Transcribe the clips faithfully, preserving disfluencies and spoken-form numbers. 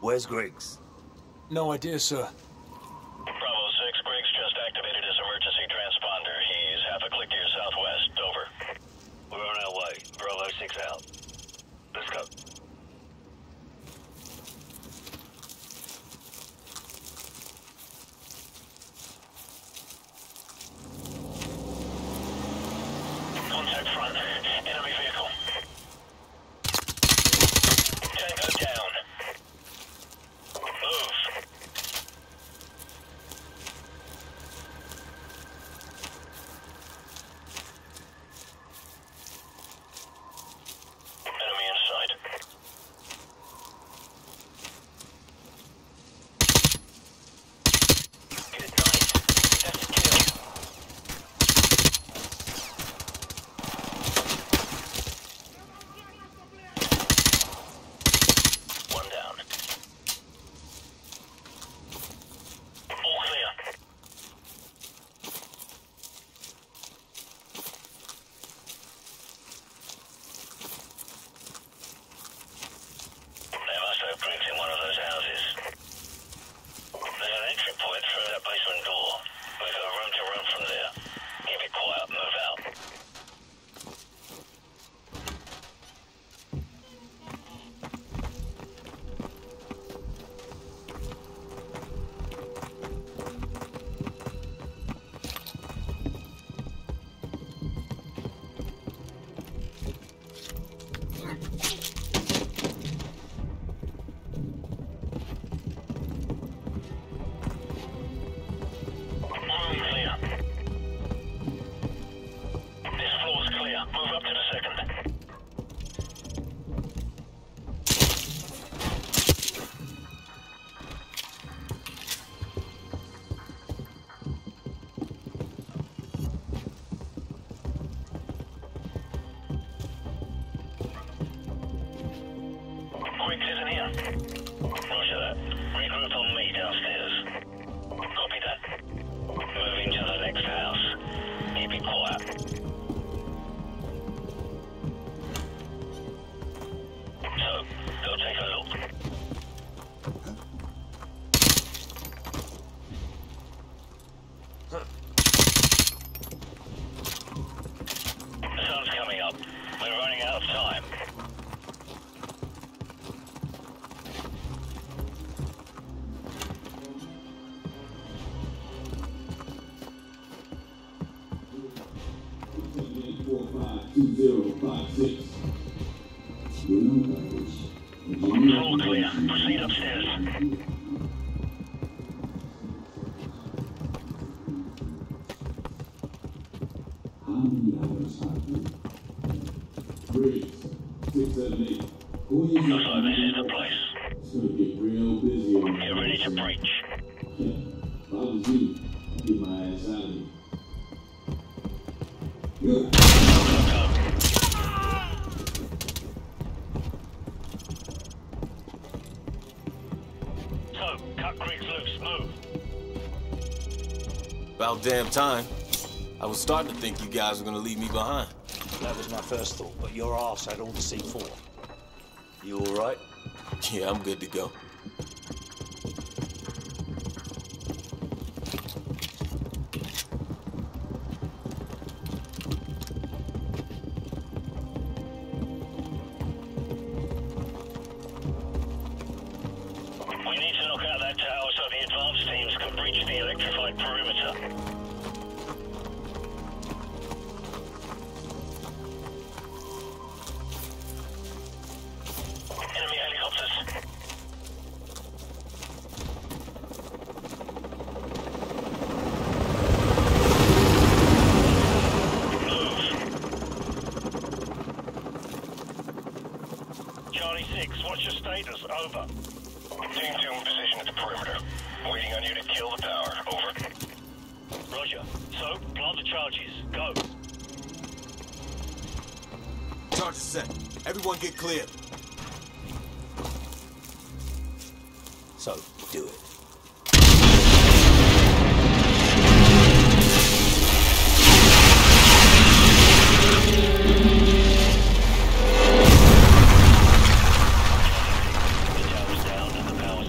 Where's Griggs? No idea, sir. Bravo six, Griggs just activated his emergency transponder. He's half a click to your southwest. Over. We're on our way. Bravo six out. Let's go. Contact front. Enemy vehicle. Tango down. Move. Enemy in sight. Good night. That's a kill. One down. All clear. They must have Griggs in one of those houses. There's an entry point through that basement door. We've got room to run from there. Keep it quiet, move out. Room clear. This floor's clear. Move up to the second. Griggs isn't here. Roger that. Regroup on me downstairs. Copy that. Moving to the next house. Keep it quiet. So, go take a look. The sun's coming up. We're running out of time. four five two zero five six. Floor clear. Proceed upstairs. How many hours have you? Briggs, six seven eight. Who is Looks like this is the place. It's gonna get real busy over Get ready to breach. Yeah. If I was you, I'd get my ass out of here. Good. Go, go. So, cut Griggs loose. Move. About damn time. I was starting to think you guys were gonna leave me behind. That was my first thought, but your arse had all the C four. You all right? Yeah, I'm good to go. We need to knock out that tower so the advanced teams can breach the electrified perimeter. Enemy helicopters. Move. Charlie six, what's your status? Over. Team two in position at the perimeter. Waiting on you to kill the tower. Over. Roger. So, plant the charges. Go. Charge is set. Everyone get clear. So, do it. The tower's down and the power's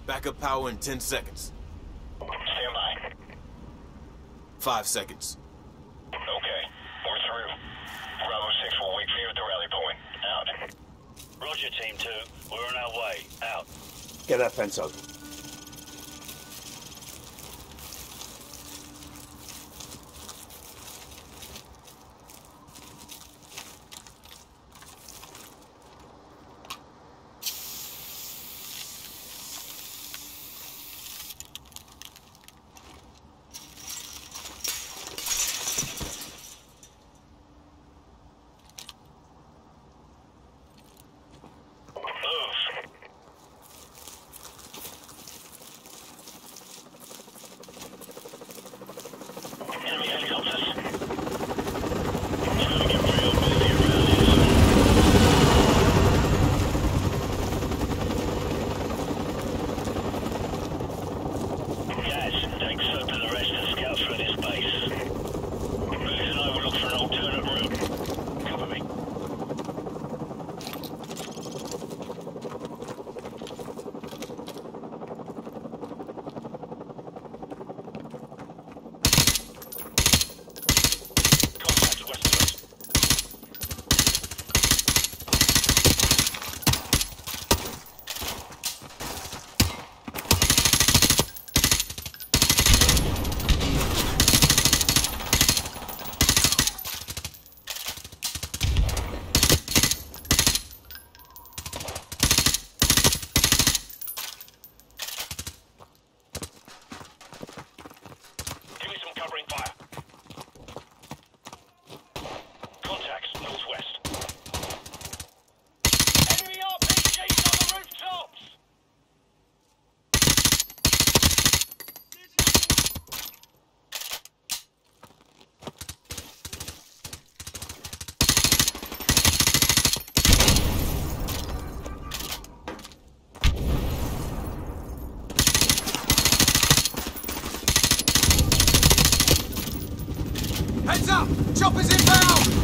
Backup power in ten seconds. Stand by. Five seconds. Okay, we're through. Bravo six will wait for you at the rally point. Out. Roger, Team two. We're on our way. Out. Get that fence open. Enemy helicopters. It's gonna get real busy around here soon. Guys, take Soap and the rest and scout through this base. Listen, I will look for an alternate route. Cover me. Heads up! Choppers inbound!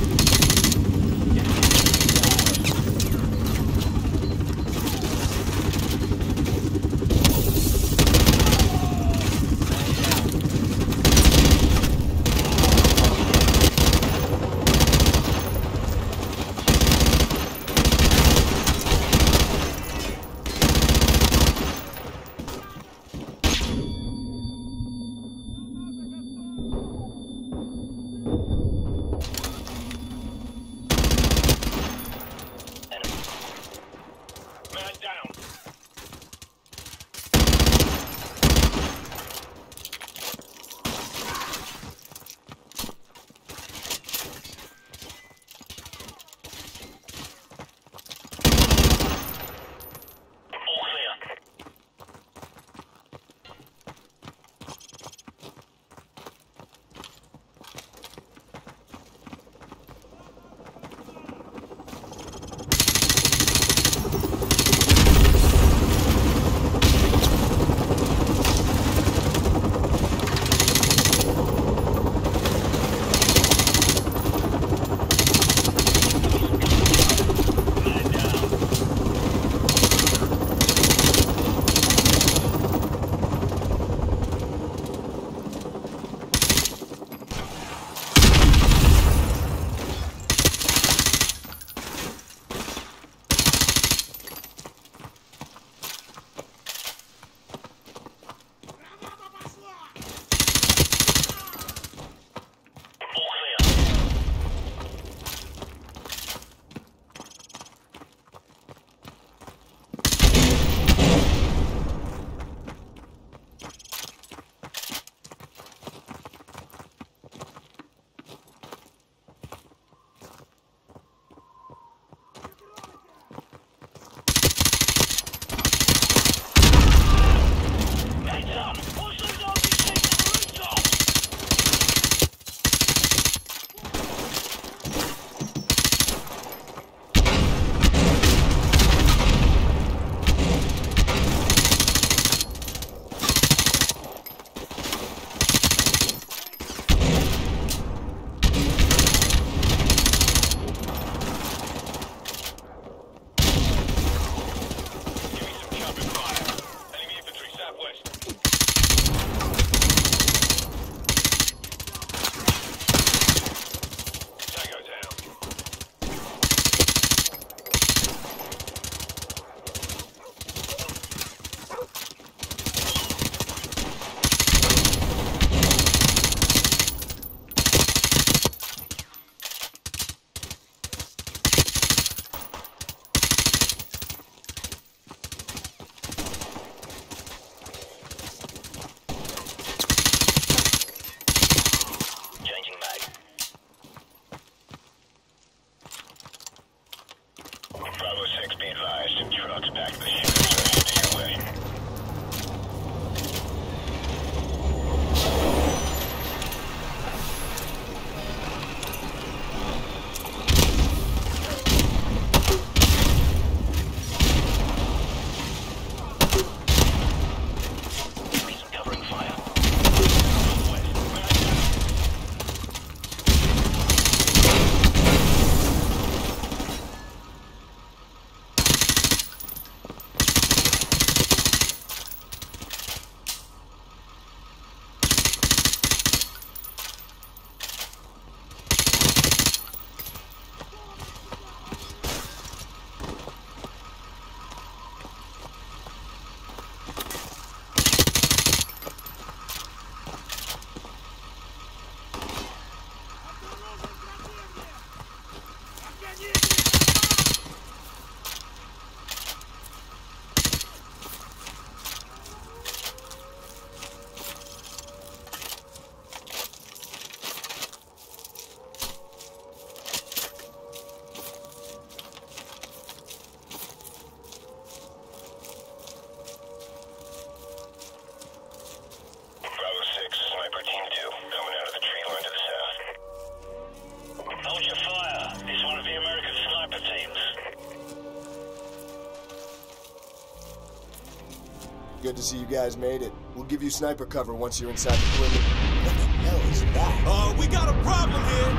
Good to see you guys made it. We'll give you sniper cover once you're inside the perimeter. What the hell is that? Uh, we got a problem here.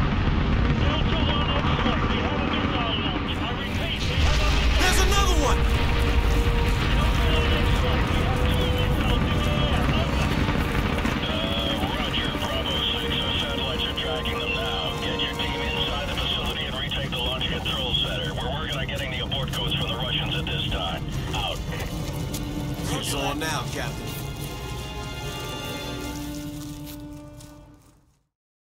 There's another one. Uh, Roger, Bravo six. Our satellites are tracking them now. Get your team inside the facility and retake the launch control center. We're working on getting the abort codes from the Russians at this time. Out. It's on now, Captain.